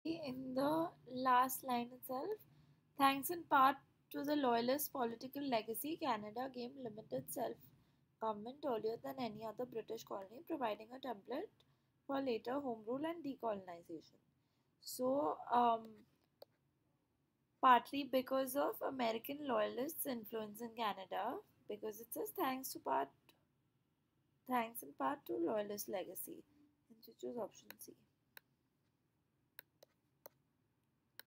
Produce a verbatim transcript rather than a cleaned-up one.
In the last line itself, thanks in part to the Loyalist political legacy, Canada gained limited self government earlier than any other British colony, providing a template for later home rule and decolonization. So, um, partly because of American loyalists' influence in Canada, because it says thanks to part thanks in part to loyalist legacy. And you choose option C.